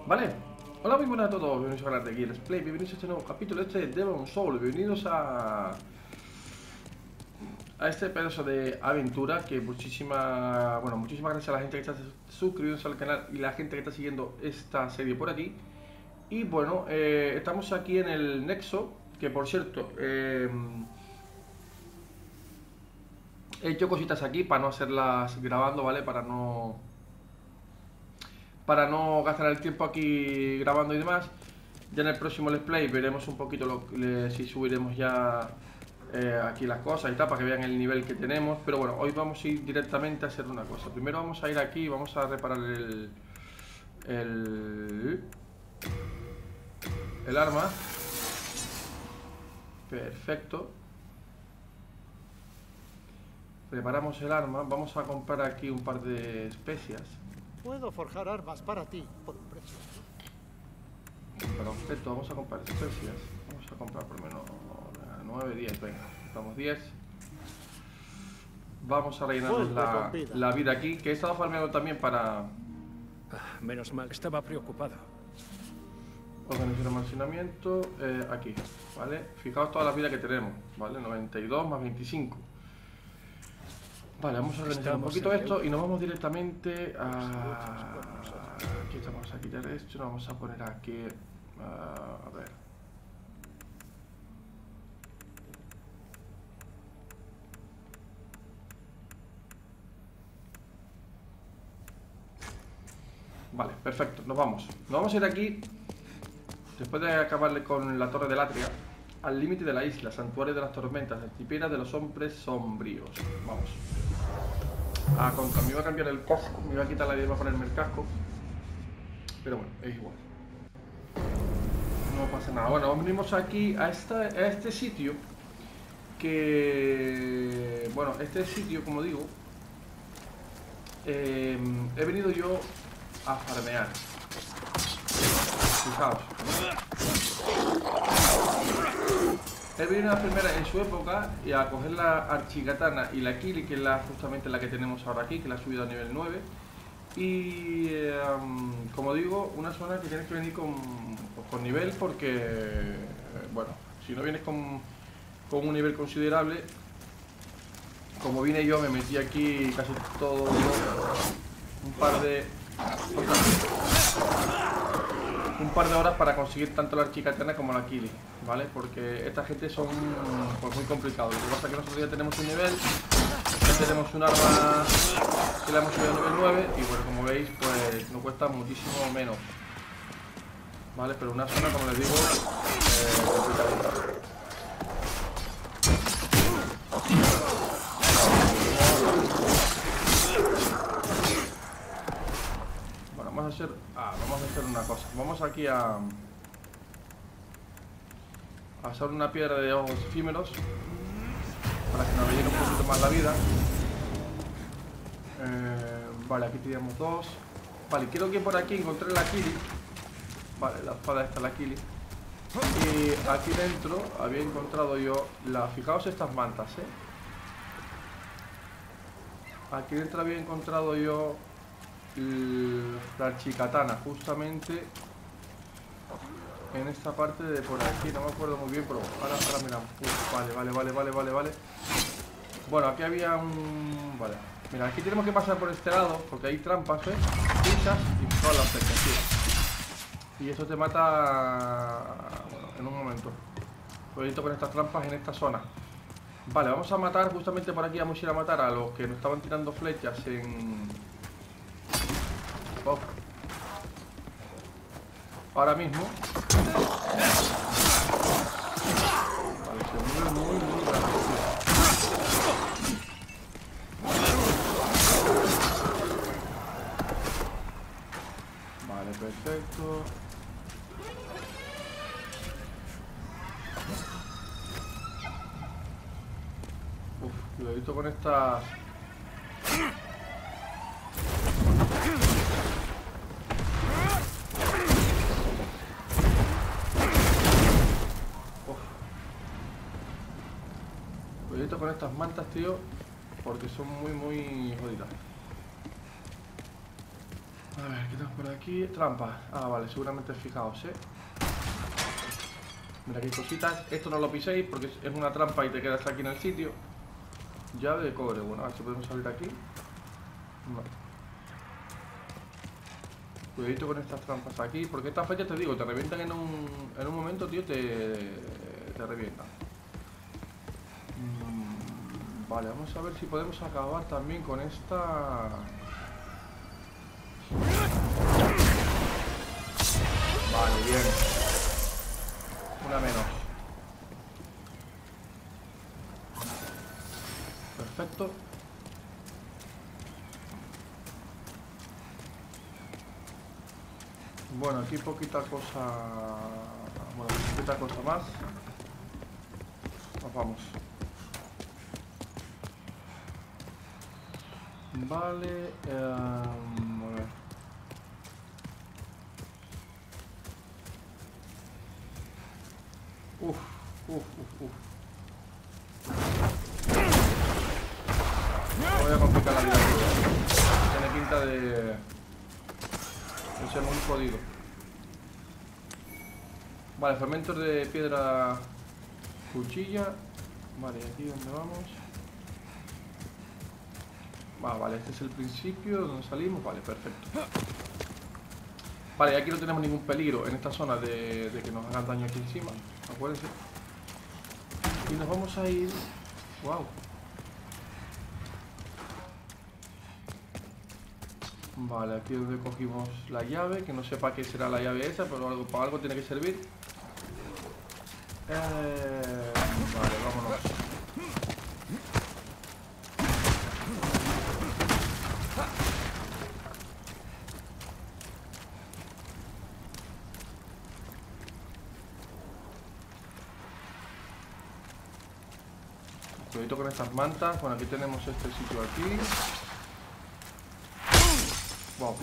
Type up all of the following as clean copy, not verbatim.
Vale, hola, muy buenas a todos, bienvenidos a hablar de Gears Play, bienvenidos a este nuevo capítulo, de Demon Soul, bienvenidos a este pedazo de aventura que muchísimas gracias a la gente que está suscribiéndose al canal y la gente que está siguiendo esta serie por aquí. Y bueno, estamos aquí en el Nexo, que por cierto, he hecho cositas aquí para no hacerlas grabando, ¿vale? Para no gastar el tiempo aquí grabando y demás. Ya en el próximo Let's Play veremos un poquito si subiremos ya aquí las cosas y tal, para que vean el nivel que tenemos. Pero bueno, hoy vamos a ir directamente a hacer una cosa. Primero vamos a ir aquí y vamos a reparar el, el arma. Perfecto. Preparamos el arma. Vamos a comprar aquí un par de especias. Puedo forjar armas para ti por un precio. Perfecto, vamos a comprar especias. Vamos a comprar por lo menos 9, 10, venga, compramos 10. Vamos a rellenarnos la vida aquí, que he estado farmeando también para Menos mal, estaba preocupado. organizar almacenamiento. Aquí, ¿vale? Fijaos toda la vida que tenemos, ¿vale? 92 más 25. Vale, vamos a organizar un poquito esto y nos vamos directamente a... Aquí vamos a quitar esto, nos vamos a poner aquí... a ver... Vale, perfecto, nos vamos. Nos vamos a ir aquí, después de acabarle con la Torre del Atria, al límite de la isla, santuario de las tormentas, archipiélago de los hombres sombríos. Vamos. Me iba a cambiar el casco, me iba a quitar la idea de ponerme el casco. Pero bueno, es igual. No pasa nada. Bueno, venimos aquí a este sitio que... Bueno, este sitio, como digo, he venido yo a farmear. Fijaos. He venido a farmear en su época y a coger la archigatana y la Kili, que es justamente la que tenemos ahora aquí, que la he subido a nivel 9. Y como digo, una zona que tienes que venir con nivel porque, bueno, si no vienes con un nivel considerable, como vine yo, me metí aquí casi todo un par de horas para conseguir tanto la archigatana como la Kili, ¿vale? Porque esta gente son pues muy complicados. Lo que pasa es que nosotros ya tenemos un nivel, ya tenemos un arma que la hemos subido a nivel 9 y bueno, como veis, pues nos cuesta muchísimo menos, ¿vale? Pero una zona, como les digo, complicadita. Bueno, vamos a hacer una cosa. Vamos aquí a hacer una piedra de ojos efímeros para que nos rellene un poquito más la vida. Vale, aquí teníamos dos. Vale, quiero que por aquí encontré la Kili. Vale, la espada esta, la Kili. Y aquí dentro había encontrado yo fijaos estas mantas, Aquí dentro había encontrado yo la archikatana, justamente en esta parte de por aquí, no me acuerdo muy bien, pero ahora miramos. Vale. Bueno, aquí había un... Vale, mira, aquí tenemos que pasar por este lado, porque hay trampas, pinchas y todas las flechas, y eso te mata, bueno, en un momento. Cuidadito con estas trampas en esta zona. Vale, vamos a matar, justamente por aquí vamos a ir a matar a los que nos estaban tirando flechas en... Oh. Ahora mismo. Vale, se mueve muy rápido. Vale, perfecto. Cuidadito con estas... Cuidadito con estas mantas, tío, porque son muy jodidas. A ver, ¿qué tenemos por aquí? Trampa. Ah, vale, seguramente fijaos, Mira, aquí hay cositas. Esto no lo piséis porque es una trampa y te quedas aquí en el sitio. Llave de cobre. Bueno, a ver si podemos salir aquí. No. Cuidadito con estas trampas aquí, porque estas fechas te digo, te revientan en un momento, tío, te revientan. Vale, vamos a ver si podemos acabar también con esta. Vale, bien. Una menos. Perfecto. Bueno, aquí poquita cosa. Bueno, poquita cosa más. Nos vamos. Vale. A ver. Uf. Voy a complicar la vida. Tiene pinta de ser muy jodido. Vale, fragmentos de piedra, cuchilla. Vale, ¿y aquí dónde vamos? Vale, este es el principio donde salimos. Vale, perfecto. Vale, aquí no tenemos ningún peligro en esta zona de que nos hagan daño aquí encima. Acuérdense. Y nos vamos a ir. Wow. Vale, aquí es donde cogimos la llave, que no sé para qué será la llave esa, pero para algo tiene que servir. Vale, vámonos. Cuidado con estas mantas. Bueno, aquí tenemos este sitio aquí. Wow.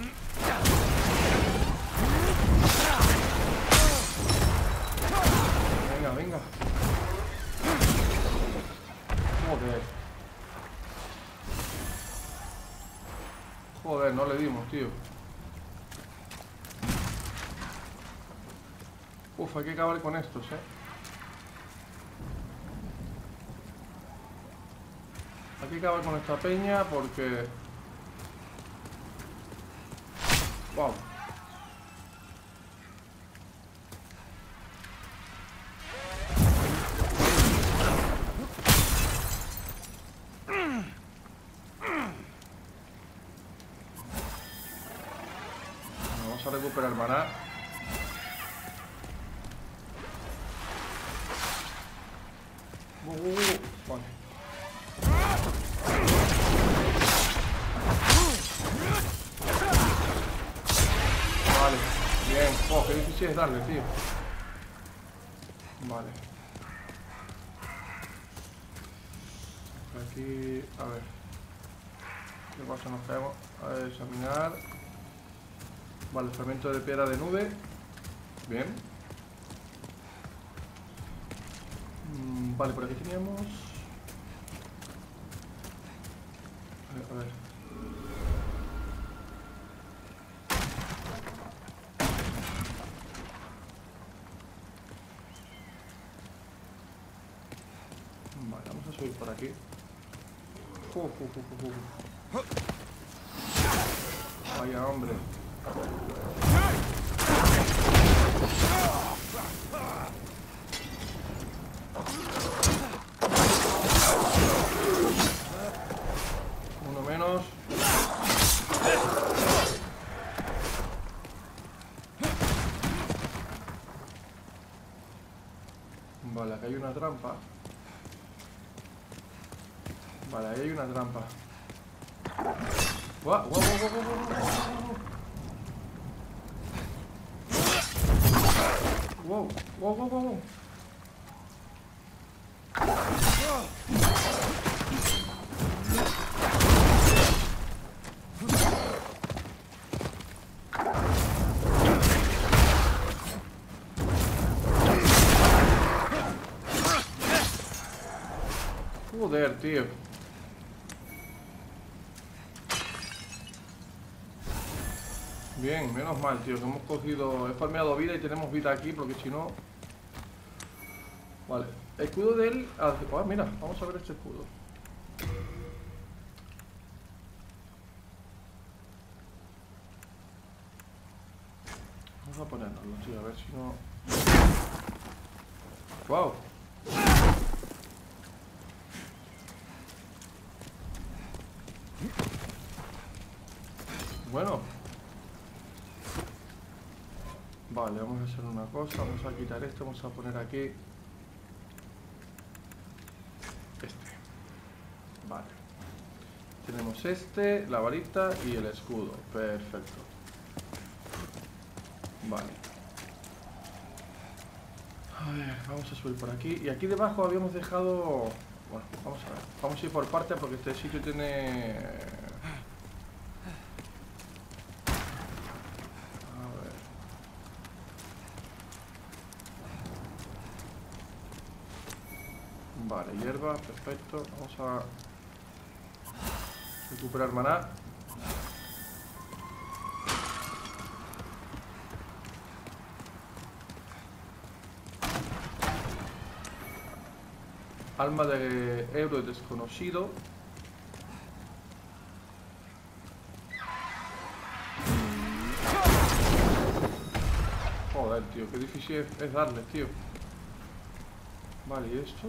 Venga. Joder, no le dimos, tío. Uf, hay que acabar con estos, Hay que acabar con esta peña porque... Wow. Vamos a recuperar maná. Vale. Vale, bien. Oh, qué difícil es darle, tío. Vale. Aquí, a ver. ¿Qué pasa? Nos caemos. A ver, examinar. Vale, fragmento de piedra de nube. Bien. Vale, por aquí teníamos... A ver. Vale, vamos a subir por aquí. Vaya, hombre. Uno menos. Vale, acá hay una trampa. Vale, ahí hay una trampa. ¡Guau! Joder, tío. Bien, menos mal, tío, que hemos cogido... He farmeado vida y tenemos vida aquí, porque si no... Vale, escudo de él... Ah, mira, vamos a ver este escudo. Vamos a ponernoslo, tío, a ver si no... ¡Wow! Bueno. Vale, vamos a hacer una cosa. Vamos a quitar esto, vamos a poner aquí este. Vale. Tenemos este, la varita y el escudo. Perfecto. Vale. A ver, vamos a subir por aquí. Y aquí debajo habíamos dejado... Bueno, vamos a ver. Vamos a ir por partes porque este sitio tiene... A ver. Vale, hierba, perfecto. Vamos a recuperar maná. Alma de héroe desconocido. Joder, tío, qué difícil es darle, tío. Vale, ¿y esto?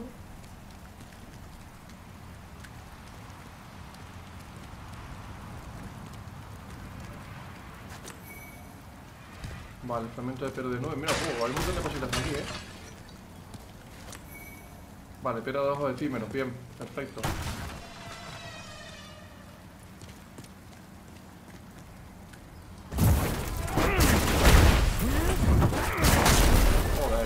Vale, fragmento de pelo de nube. Mira, hay un montón de cositas aquí, ¿eh? Vale, piedra de ojos efímeros. Bien, perfecto. Joder.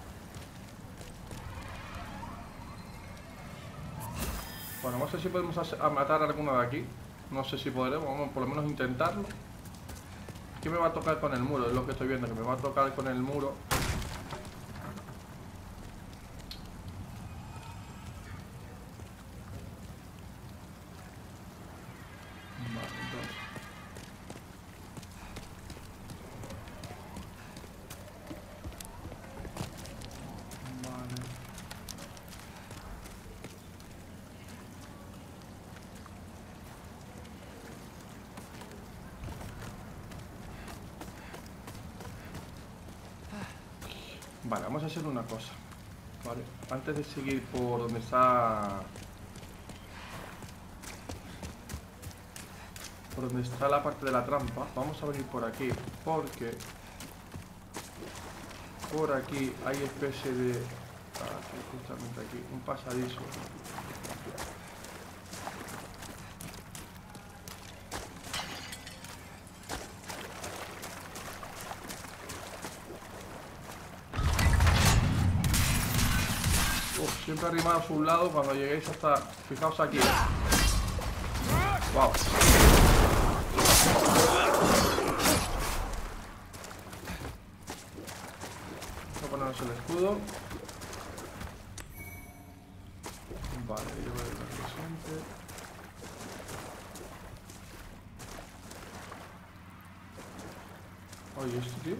Bueno, no sé si podemos matar a alguno de aquí. No sé si podremos, vamos por lo menos intentarlo. ¿Qué me va a tocar con el muro? Es lo que estoy viendo, que me va a tocar con el muro. Vale, entonces. Vale. Vale, vamos a hacer una cosa. Vale, antes de seguir por donde está... Por donde está la parte de la trampa, vamos a venir por aquí, porque... Por aquí hay especie de... Aquí, justamente aquí, un pasadizo. Siempre arrimados a un lado cuando lleguéis hasta... Fijaos aquí. Wow. Vamos a ponernos el escudo. Vale, yo voy a ir al presente. Oye, ¿esto, tío?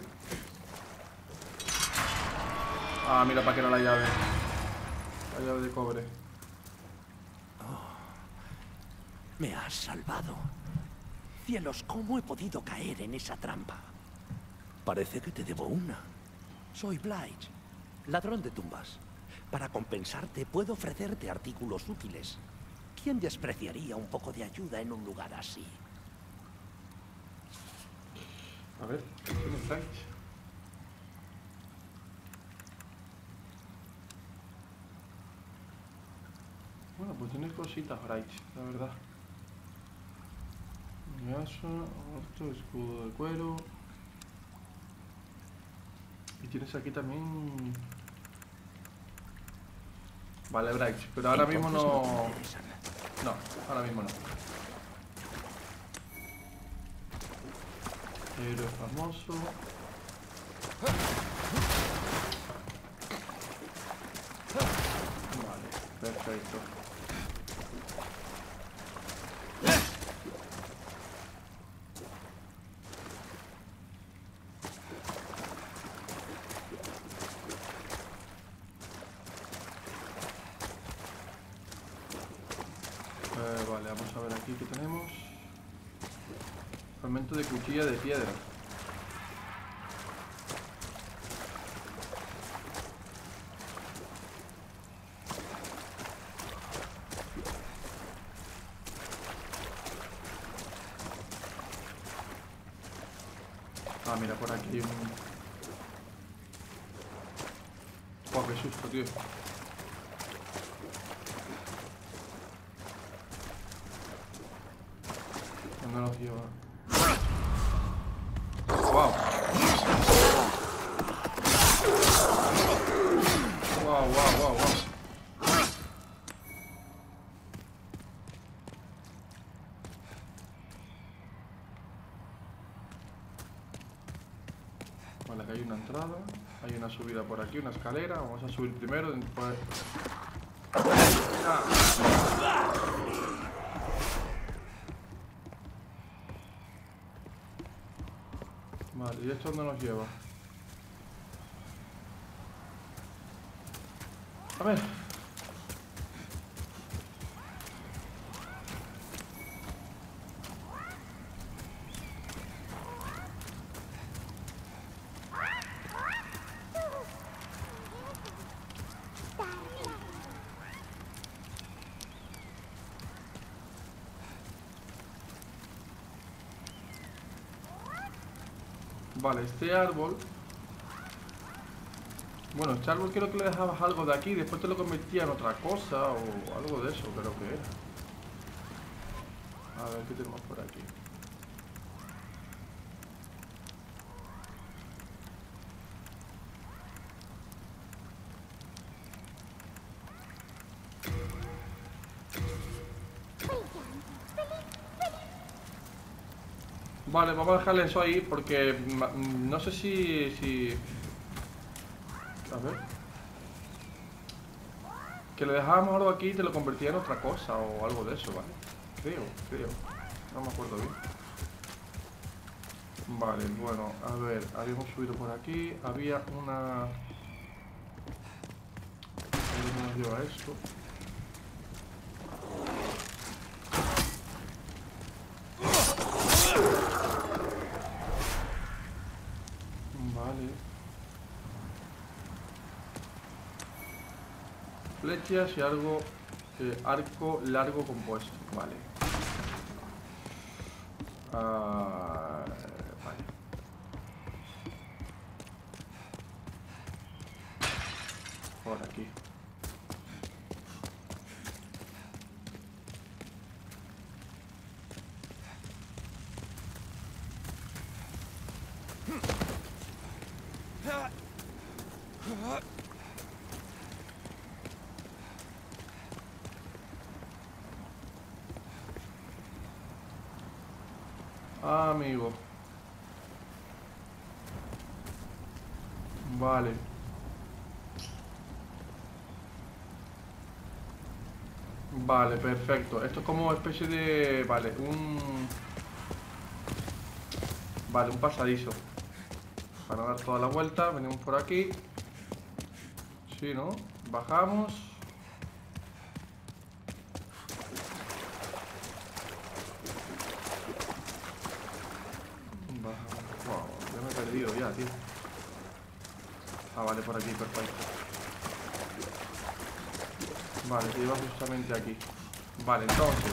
Ah, mira para qué era la llave. La llave de cobre. Oh, me has salvado. Cielos, ¿cómo he podido caer en esa trampa? Parece que te debo una. Soy Blige, ladrón de tumbas. Para compensarte, puedo ofrecerte artículos útiles. ¿Quién despreciaría un poco de ayuda en un lugar así? A ver, ¿qué me traes? Bueno, pues tiene cositas, Bright, la verdad. Gaso, orto, escudo de cuero. Y tienes aquí también... Vale, Bright, pero ahora mismo no... No, ahora mismo no. Héroe famoso. Vale, perfecto. aquí que tenemos fragmento de cuchilla de piedra. Ah, mira, por aquí hay un... Oh, qué susto, tío. ¿Dónde nos lleva? ¡Wow! ¡Wow, wow, wow, wow! Vale, aquí hay una entrada, hay una subida por aquí, una escalera. Vamos a subir primero, después... Vale, ¿y esto dónde nos lleva? A ver. Vale, este árbol... Bueno, este árbol creo que le dejabas algo de aquí y después te lo convertía en otra cosa o algo de eso, creo que era. A ver, ¿qué tenemos por aquí? Vale, vamos a dejarle eso ahí porque no sé si... A ver. Que le dejábamos algo aquí y te lo convertía en otra cosa o algo de eso, ¿vale? Creo. No me acuerdo bien. Vale, bueno, a ver, habíamos subido por aquí. Había una... ¿Dónde nos lleva esto? Vale. Flechas y algo... arco largo compuesto. Vale. Vale. Por aquí. Amigo. Vale. Vale, perfecto. Esto es como especie de... Vale, Vale, un pasadizo. Para dar toda la vuelta. Venimos por aquí. Sí, ¿no? Bajamos. Wow, ya me he perdido ya, tío. Ah, vale, por aquí, perfecto. Vale, te lleva justamente aquí. Vale,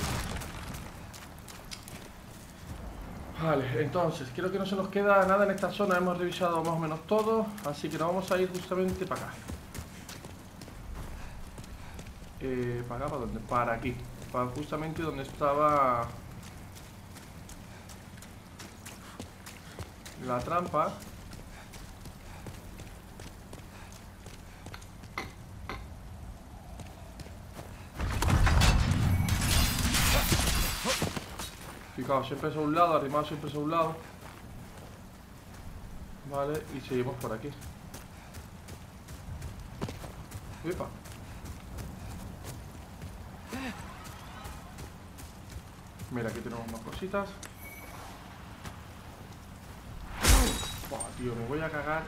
entonces, creo que no se nos queda nada en esta zona. Hemos revisado más o menos todo. Así que nos vamos a ir justamente para acá. ¿Para acá? ¿Para dónde? Para aquí. Para justamente donde estaba... la trampa. Fijaos, siempre es a un lado, arrimado siempre es a un lado. Vale, y seguimos por aquí. ¡Epa! Mira, aquí tenemos más cositas. Buah, tío, me voy a cagar.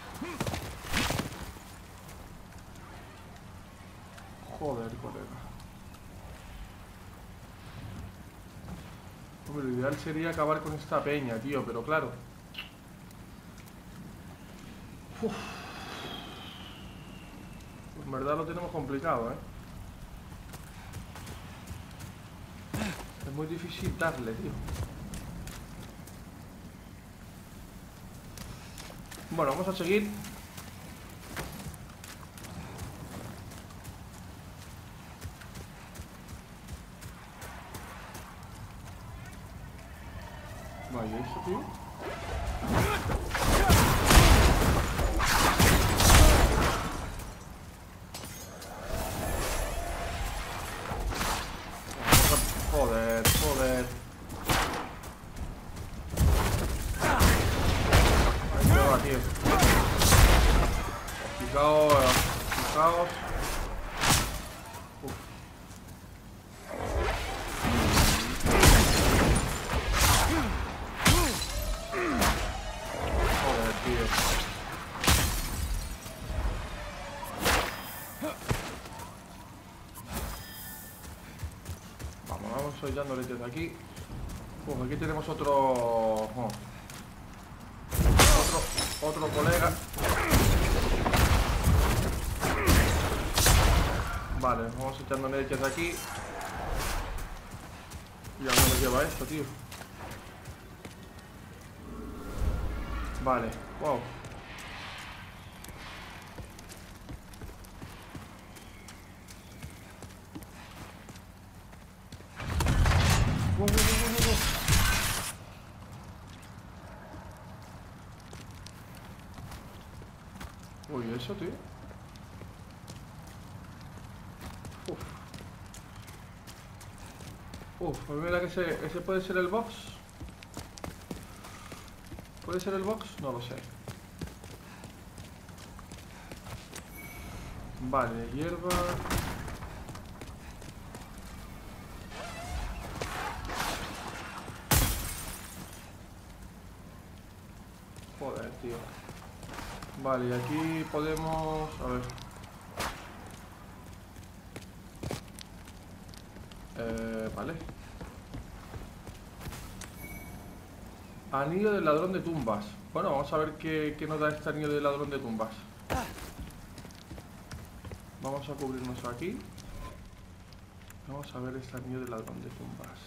Joder, colega. Hombre, lo ideal sería acabar con esta peña, tío, pero claro. Uf. En verdad lo tenemos complicado, ¿eh? Es muy difícil darle, tío. Bueno, vamos a seguir. Vaya, eso, tío. Joder, joder. Ahí se va, tío. Fijaos, fijaos. Uf. Joder, tío. Vamos dándole desde aquí. Uf, aquí tenemos otro colega. Vale, vamos echando leches de aquí. ¿Y a dónde lleva esto, tío? Vale, wow. Uy, eso, tío. Uf, mira que ese puede ser el box. ¿Puede ser el box? No lo sé. Vale, hierba. Joder, tío. Vale, y aquí podemos... A ver. Vale. Anillo del ladrón de tumbas. Bueno, vamos a ver qué nos da este anillo del ladrón de tumbas. Vamos a cubrirnos aquí. Vamos a ver este anillo del ladrón de tumbas.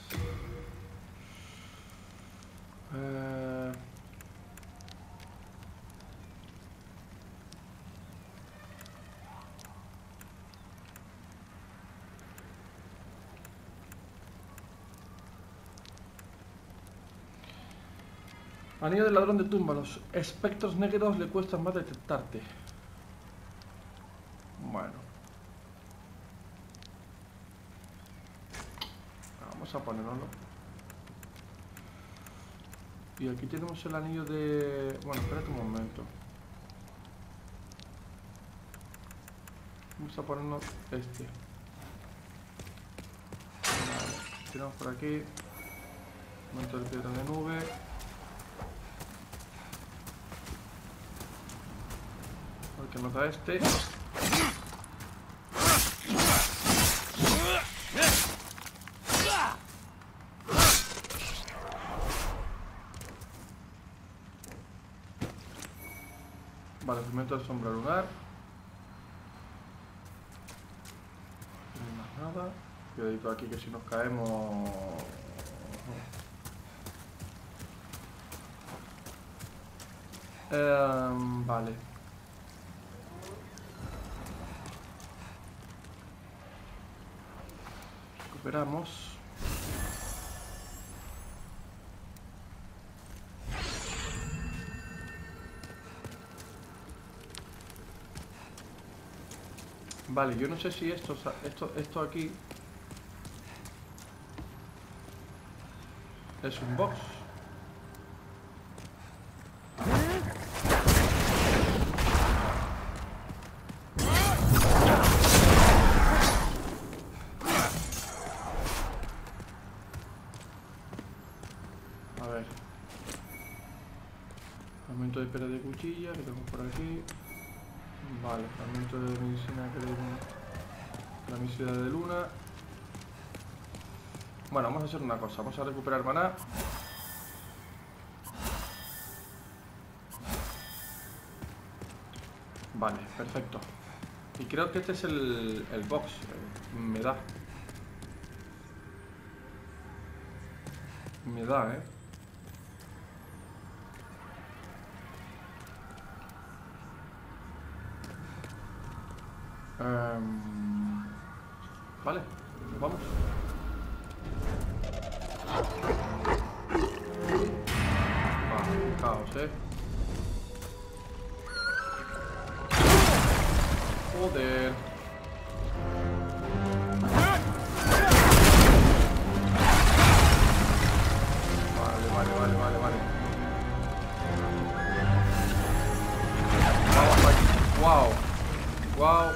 Anillo del ladrón de tumbas. Los espectros negros le cuestan más detectarte. Bueno. Vamos a ponerlo. Y aquí tenemos el anillo de... Bueno, espérate un momento. Vamos a ponernos este. Vale. Tiramos por aquí. Momento de piedra de nube. Que nos da este. Vale, fragmento de sombra lunar. No hay más nada. Cuidadito aquí que si nos caemos... Vale. Recuperamos. Vale, yo no sé si esto aquí es un box. A ver. Aumento de pera de cuchilla que tenemos por aquí. Vale, fragmento de medicina que tengo. La misión de luna. Bueno, vamos a hacer una cosa. Vamos a recuperar maná. Vale, perfecto. Y creo que este es el box. Me da. Me da, Vale, vamos. Caos, Joder. Vale. Vamos aquí. Wow.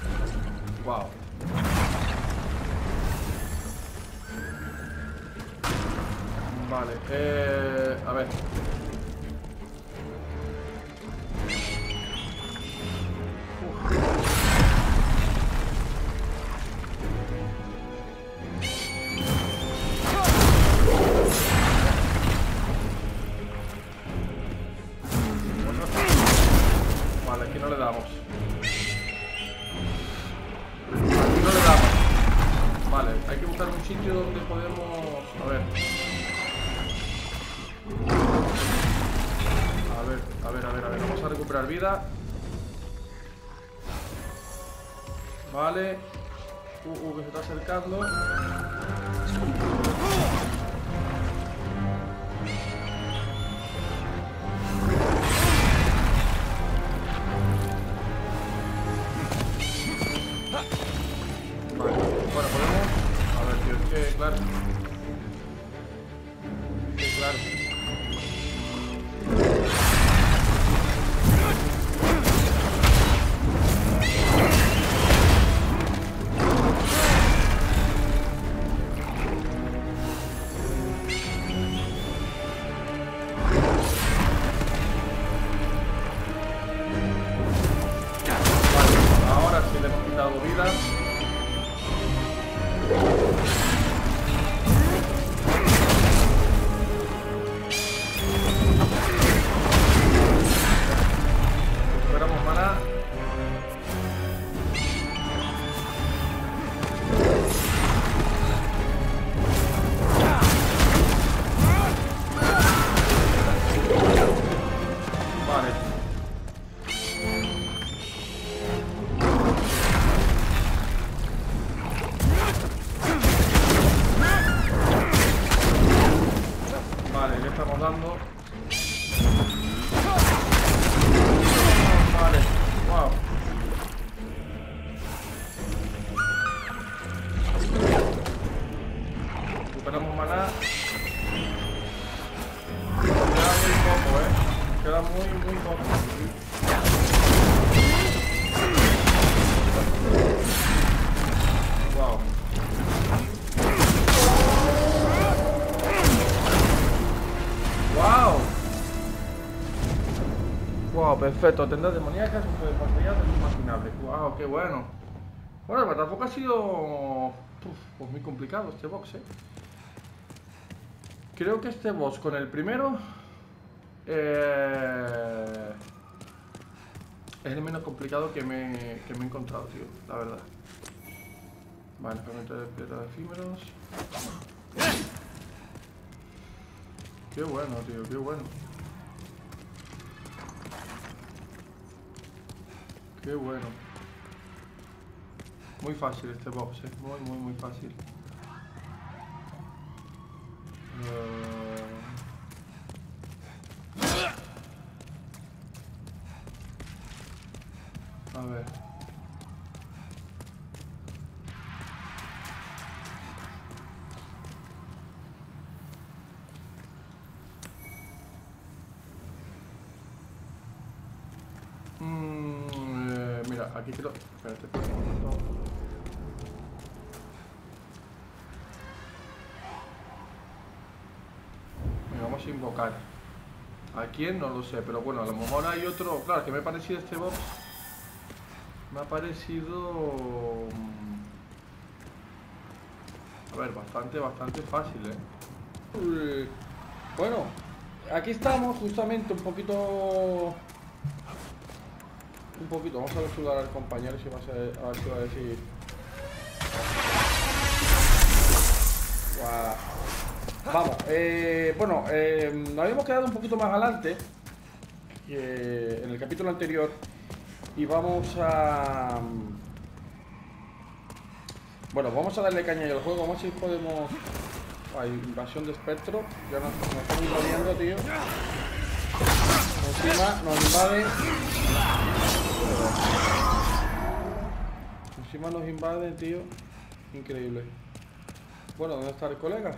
Vale, a ver. Vale, aquí no le damos. Vale, hay que buscar un sitio donde podemos... A ver, vamos a recuperar vida. Vale. Que se está acercando. Vale, bueno, podemos... A ver, tío, es que claro. Ahora sí le hemos quitado vida. Recuperamos maná. Vale. Vale, le estamos dando. Vale, wow. Recuperamos maná. Queda muy poco, Queda muy poco. Wow. Wow, perfecto. Tendrás demoníacas, un poder material inimaginable. Wow, qué bueno. Bueno, pero tampoco ha sido pues muy complicado este box, Creo que este boss con el primero es el menos complicado que me he encontrado, tío, la verdad. Vale, fragmento de piedra de efímeros. Qué bueno, tío, qué bueno. Qué bueno. Muy fácil este box, muy fácil. A ver. Mira, aquí quiero... Espérate, vamos a invocar. ¿A quién? No lo sé, pero bueno, a lo mejor hay otro... Claro, que me ha parecido este box. Me ha parecido... A ver, bastante fácil, Bueno, aquí estamos justamente un poquito, vamos a saludar al compañero si va a ver si va a decir. Wow. Vamos, bueno, nos habíamos quedado un poquito más adelante en el capítulo anterior y vamos a... Bueno, vamos a darle caña al juego, vamos a ver si podemos... Hay invasión de espectro, ya nos están invadiendo, tío. Encima nos invaden. Encima nos invaden, tío. Increíble. Bueno, ¿dónde está el colega?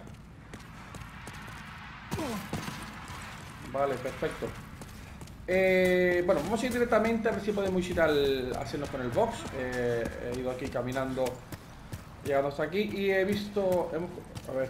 Vale, perfecto. Bueno, vamos a ir directamente a ver si podemos ir al hacernos con el box. He ido aquí caminando, llegando hasta aquí y he visto... a ver.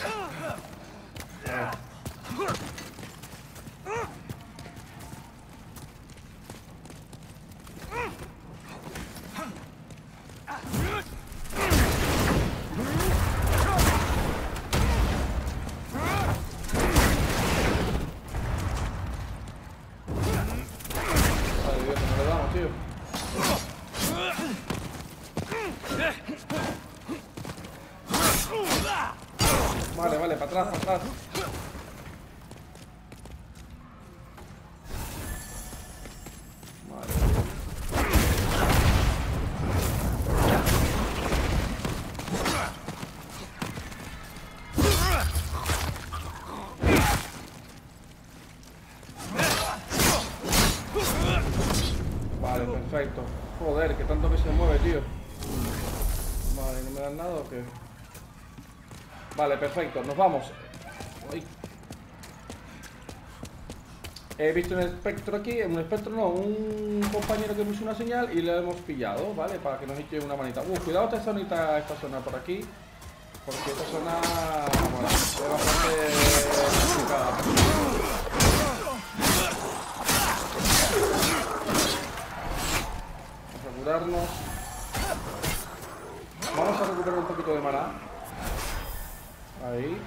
Vale, para atrás, para atrás. Vale, perfecto. Joder, que tanto que se mueve, tío. Vale, ¿no me dan nada o qué? Vale, perfecto, nos vamos. Uy. He visto un espectro aquí, un espectro no, un compañero que puso una señal y le hemos pillado, ¿vale? Para que nos eche una manita. Cuidado esta zona por aquí, porque esta zona, bueno, es bastante complicada. Vamos a curarnos. Vamos a recuperar un poquito de maná. Ahí.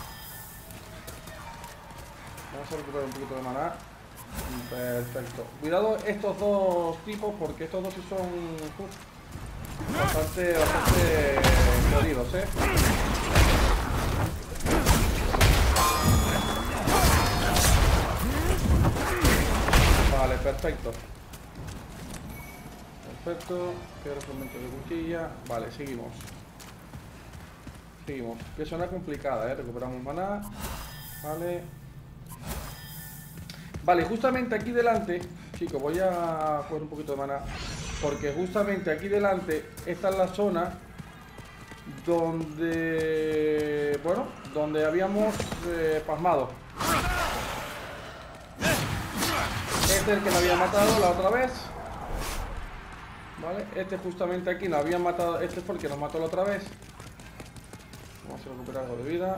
Vamos a recuperar un poquito de maná. Perfecto. Cuidado estos dos tipos porque estos dos sí son bastante jodidos, Vale, perfecto. Perfecto. Quiero fragmento de cuchilla. Vale, seguimos. Seguimos. Que zona complicada, recuperamos maná. Vale. Vale, justamente aquí delante, chicos, voy a coger un poquito de maná. Porque justamente aquí delante, esta es la zona donde... Bueno, donde habíamos pasmado. Este es el que me había matado la otra vez. Vale, este justamente aquí nos habían matado. Este fue el que nos mató la otra vez. Vamos a recuperar algo de vida.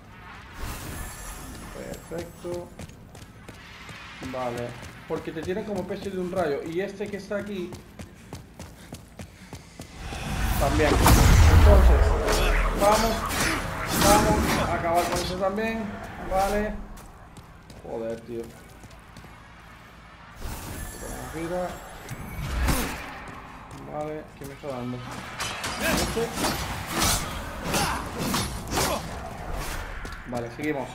Perfecto. Vale. Porque te tienen como especie de un rayo. Y este que está aquí también. Entonces, vamos a acabar con eso también. Vale. Joder, tío. Vida. Vale, ¿qué me está dando? Este. Vale, seguimos.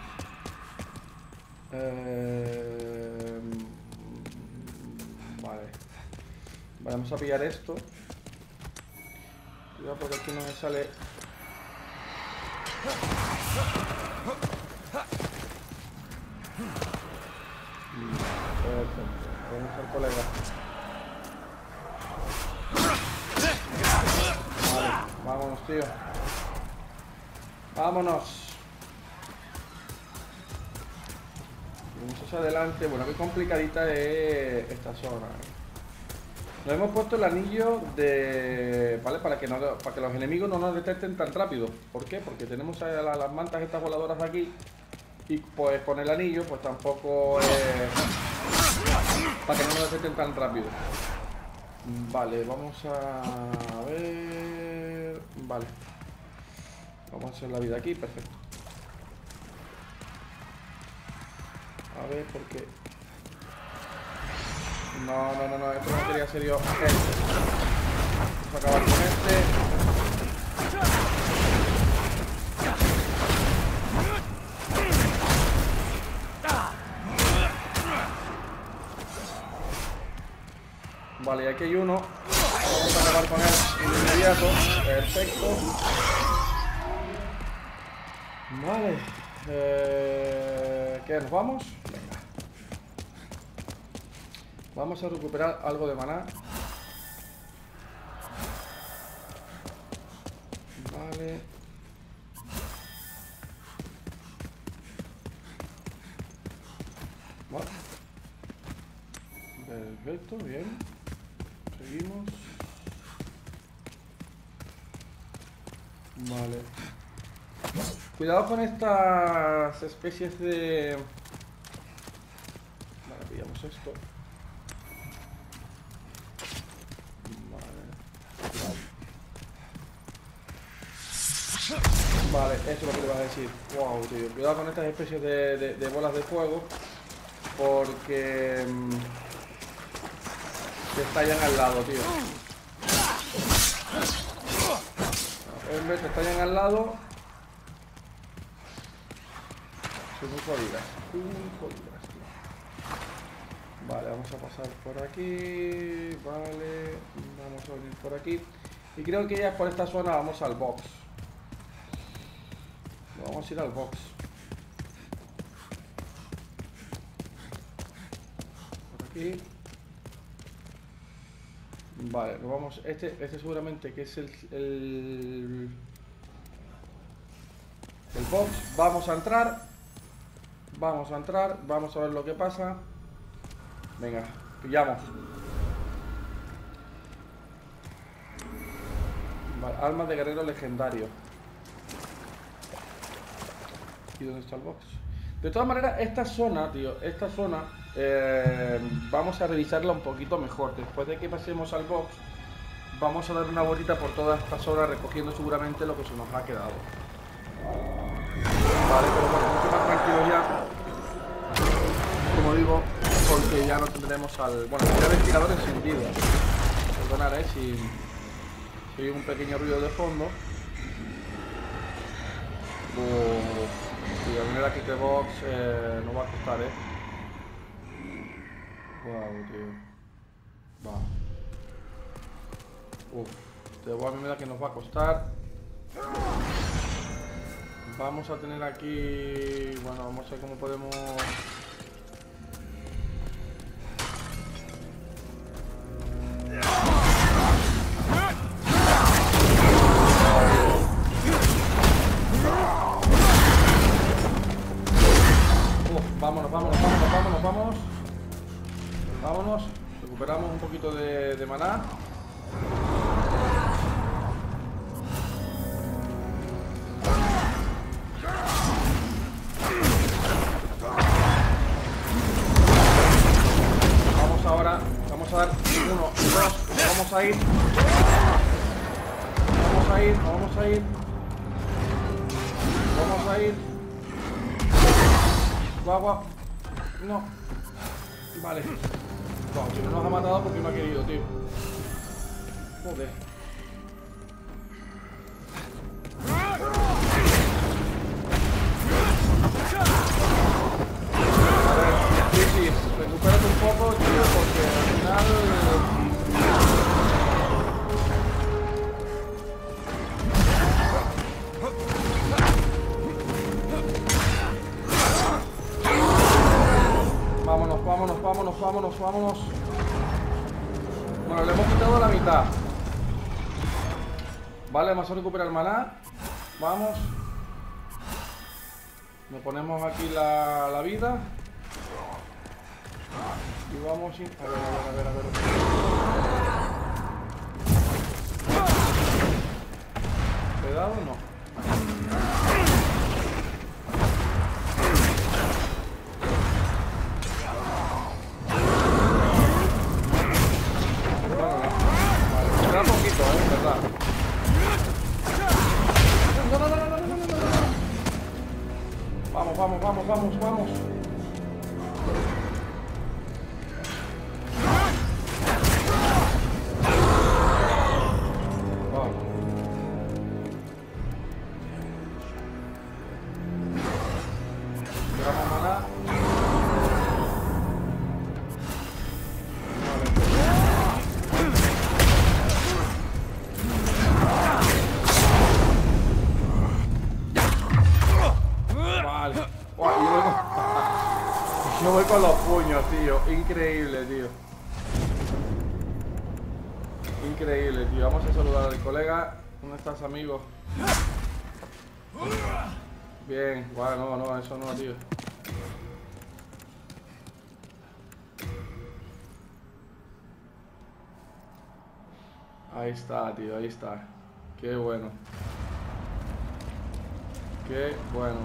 Vale. Vamos a pillar esto. Cuidado porque aquí no me sale. Perfecto. Vamos al colega. Vale, vámonos, tío. Vámonos. Vamos hacia adelante. Bueno, qué complicadita es esta zona. Nos hemos puesto el anillo de... ¿Vale? Para que los enemigos no nos detecten tan rápido. ¿Por qué? Porque tenemos las mantas estas voladoras aquí. Y pues con el anillo pues tampoco para que no nos detecten tan rápido. Vale, vamos a ver... Vale. Vamos a hacer la vida aquí, perfecto. A ver, ¿por qué? No, esto no quería ser yo. Vamos a acabar con este. Vale, y aquí hay uno. Vamos a acabar con él inmediato. Perfecto. Vale. ¿Qué? ¿Nos vamos? Venga. Vamos a recuperar algo de maná. Vale. Vale. Perfecto, bien. Seguimos. Vale. Cuidado con estas especies de... Vale, pillamos esto. Vale, eso es lo que le iba a decir. Wow, tío. Cuidado con estas especies de bolas de fuego. Porque... se estallan al lado, tío. En vez de estallan al lado... son muy jodidas. Muy jodidas, tío. Vale, vamos a pasar por aquí. Vale. Vamos a venir por aquí. Y creo que ya por esta zona vamos al box. Vamos a ir al box. Por aquí. Vale, nos vamos. Este seguramente que es el box. Vamos a entrar. Vamos a entrar. Vamos a ver lo que pasa. Venga, pillamos. Vale, armas de guerrero legendario. ¿Y dónde está el box? De todas maneras, esta zona, tío, vamos a revisarla un poquito mejor. Después de que pasemos al box, vamos a dar una vueltita por toda esta zona recogiendo seguramente lo que se nos ha quedado. Vale, pero bueno, mucho más tranquilo ya. Como digo, porque ya no tendremos al... Bueno, tendré el ventilador encendido. Perdonad, si hay un pequeño ruido de fondo. De manera que este box no va a costar, Wow, tío. Va. Este box a mí me da que nos va a costar. Vamos a tener aquí... Bueno, vamos a ver cómo podemos... Vámonos. Recuperamos un poquito de maná. Vamos ahora. Vamos a dar 1, 2. Vamos a ir. Guagua. No. Vale. Wow, si no nos ha matado porque no ha querido, tío. Joder. A ver, sí, recupérate un poco, tío, porque al final... Vámonos. Bueno, le hemos quitado la mitad. Vale, vamos a recuperar el maná. Vamos. Nos ponemos aquí la vida. Y vamos a ir... A ver. ¿Cuidado o no? vamos, vamos. Wow. Grabamos maná. Yo voy con los puños, tío. Increíble, tío. Increíble, tío. Vamos a saludar al colega. ¿Dónde estás, amigo? Bien. Bueno, no, eso no, tío. Ahí está, tío. Ahí está. Qué bueno. Qué bueno.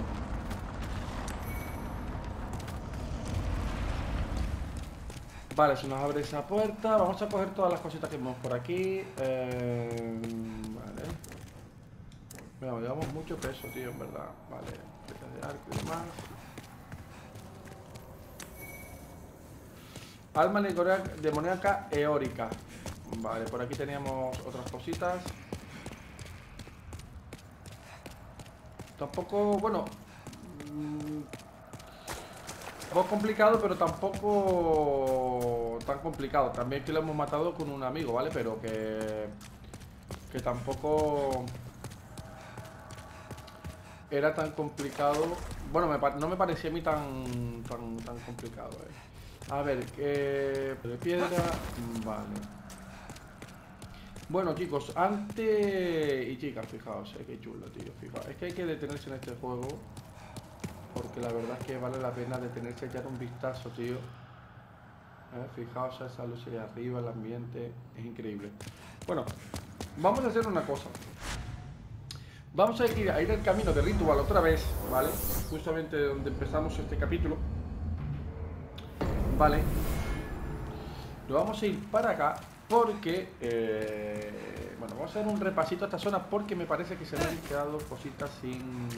Vale, se nos abre esa puerta. Vamos a coger todas las cositas que vemos por aquí. Vale. Bueno, llevamos mucho peso, tío, en verdad. Vale, flechas de arco y demás. Alma demoníaca eórica. Vale, por aquí teníamos otras cositas. Tampoco, bueno... Un poco complicado, pero tampoco tan complicado. También que lo hemos matado con un amigo, ¿vale? Pero que tampoco era tan complicado. Bueno, no me parecía a mí tan complicado, A ver, de piedra. Vale. Bueno, chicos, antes... Y chicas, fijaos, qué chulo, tío. Fijaos. Es que hay que detenerse en este juego. Porque la verdad es que vale la pena detenerse y echar un vistazo, tío. Fijaos esa luz ahí arriba, el ambiente es increíble. Bueno, vamos a hacer una cosa. Vamos a ir el camino de Ritual otra vez, ¿vale? Justamente donde empezamos este capítulo. Vale. Lo vamos a ir para acá porque... bueno, vamos a hacer un repasito a esta zona porque me parece que se me han quedado cositas sin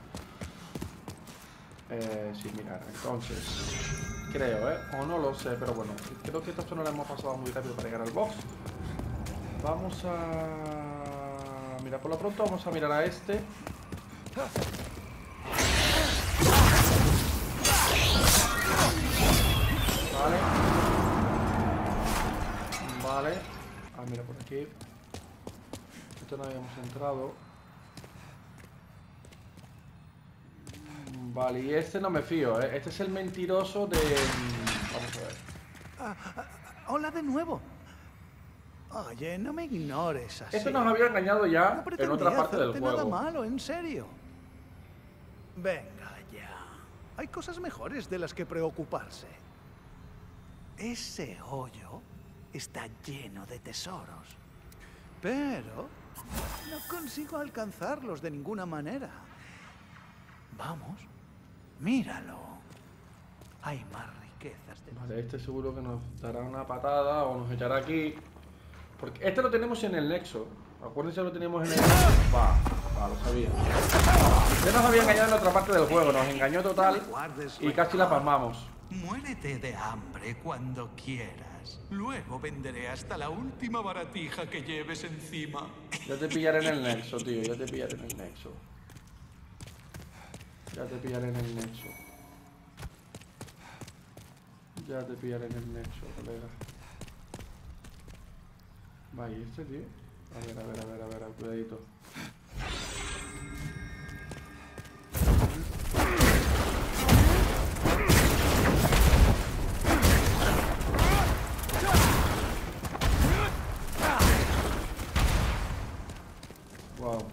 mirar. Entonces, creo, o no lo sé, pero bueno, creo que esta zona la hemos pasado muy rápido para llegar al box. Vamos a... Mira, por lo pronto vamos a mirar a este. Vale. Vale. Ah, mira, por aquí. Esto no habíamos entrado. Vale, y este no me fío, Este es el mentiroso de... Vamos a ver. Hola de nuevo. Oye, no me ignores así. Este nos había engañado ya No en otra parte del pretendía hacerte juego. nada malo, en serio. Venga ya. Hay cosas mejores de las que preocuparse. Ese hoyo está lleno de tesoros. Pero no consigo alcanzarlos de ninguna manera. Vamos, míralo. Hay más riquezas de... Vale, este seguro que nos dará una patada o nos echará aquí. Porque este lo tenemos en el nexo. Acuérdense, lo teníamos en el nexo. Va, lo sabía. Este nos había engañado en la otra parte del juego. Nos engañó total y casi la palmamos. Muérete de hambre cuando quieras. Luego venderé hasta la última baratija que lleves encima. Ya te pillaré en el nexo, tío. Ya te pillaré en el nexo. Ya te pillaré en el nexo. Ya te pillaré en el nexo, colega. Vaya, este tío. A ver, cuidadito. Wow.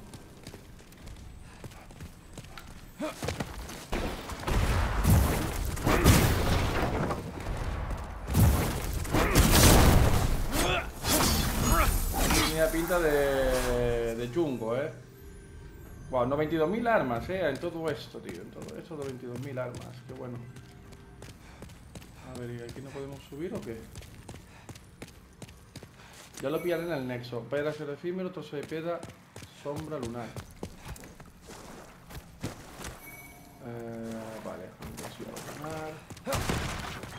Tenía pinta de chungo, Wow, 92.000 armas, en todo esto, tío. En todo esto de 22.000 armas. Qué bueno. A ver, ¿y aquí no podemos subir o qué? Ya lo pillaré en el nexo. Piedra ser efímero, trozo de piedra, sombra lunar. Vale.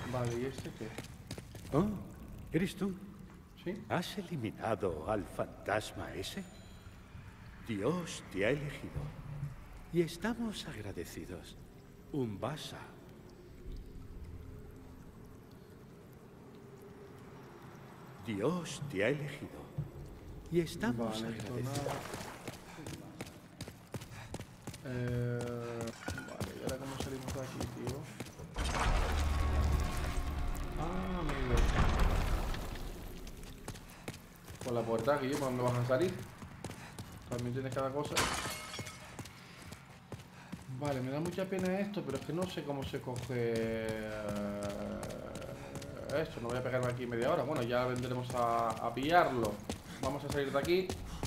Vale, ¿y este qué? Oh, ¿eres tú? ¿Sí? ¿Has eliminado al fantasma ese? Dios te ha elegido. Y estamos agradecidos. Umbasa. Dios te ha elegido. Y estamos Vale, esto agradecidos. nada. Vale, ¿y ahora cómo salimos de aquí, tío? Ah, amigo. Por la puerta aquí, ¿por dónde vas a salir? También tienes cada cosa. Vale, me da mucha pena esto, pero es que no sé cómo se coge esto. No voy a pegarme aquí media hora. Bueno, ya vendremos a pillarlo. Vamos a salir de aquí.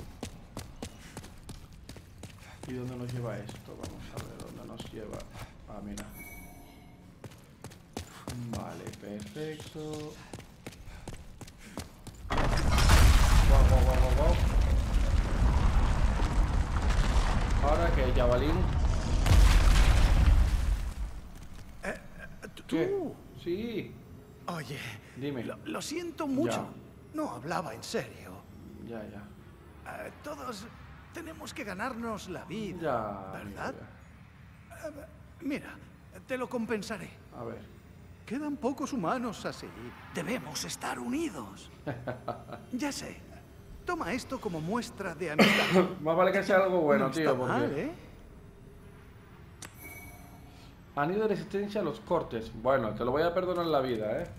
¿Y dónde nos lleva esto? Vamos a ver dónde nos lleva. Ah, mira. Vale, perfecto. Guau, guau, guau, guau, guau. Ahora que Jabalín. ¿Qué? ¿Tú? Sí. Oye, Dime. lo siento mucho. Ya. No hablaba en serio. Ya, ya. Todos tenemos que ganarnos la vida, Ya. ¿verdad? Mira. Mira, te lo compensaré. A ver. Quedan pocos humanos así. Debemos estar unidos. Ya sé. Toma esto como muestra de amistad. Más vale que sea algo bueno, no tío, está porque... mal, ¿eh? Anillo de resistencia a los cortes. Bueno, te lo voy a perdonar la vida, ¿eh?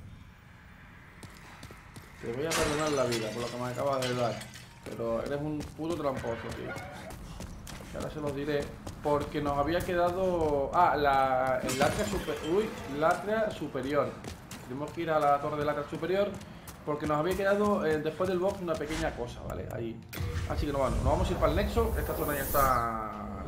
Te voy a perdonar la vida por lo que me acabas de dar. Pero eres un puto tramposo, tío. Que ahora se los diré. Porque nos había quedado... Ah, el latria latria superior. Tenemos que ir a la torre de latria superior. Porque nos había quedado después del box una pequeña cosa, ¿vale? Ahí. Así que nos vamos a ir para el nexo. Esta zona ya está...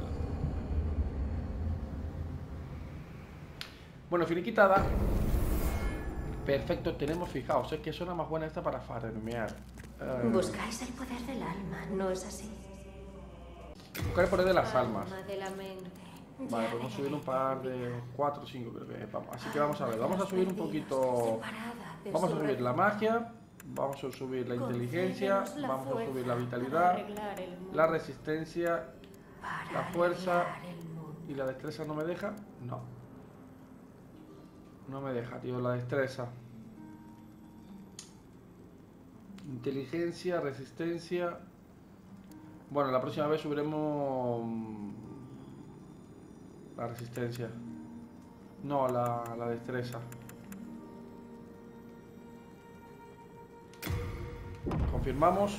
Bueno, finiquitada. Perfecto, tenemos fijaos. Es que suena más buena esta para farmear. Buscáis el poder del alma, ¿no es así? Buscar el poder de las almas. Alma de la mente. Vale, podemos subir un par de 4 o 5 creo que vamos. Así que vamos a ver, vamos a subir un poquito. Vamos a subir la magia, vamos a subir la inteligencia, vamos a subir la vitalidad, la resistencia, la fuerza y la destreza. ¿No me deja? No. No me deja, tío, la destreza. Inteligencia, resistencia. Bueno, la próxima vez subiremos la resistencia. No, la destreza. Confirmamos.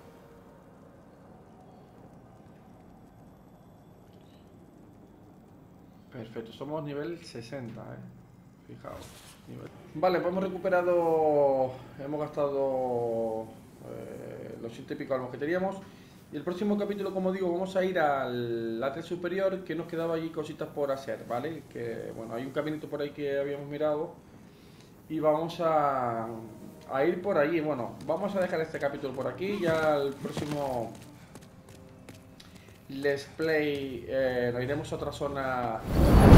Perfecto, somos nivel 60, Fijaos. Vale, pues hemos recuperado, hemos gastado los 7 y pico almas que teníamos. Y el próximo capítulo, como digo, vamos a ir al latria superior, que nos quedaba allí cositas por hacer, ¿vale? Que bueno, hay un caminito por ahí que habíamos mirado y vamos a ir por allí. Bueno, vamos a dejar este capítulo por aquí. Ya el próximo Let's Play nos iremos a otra zona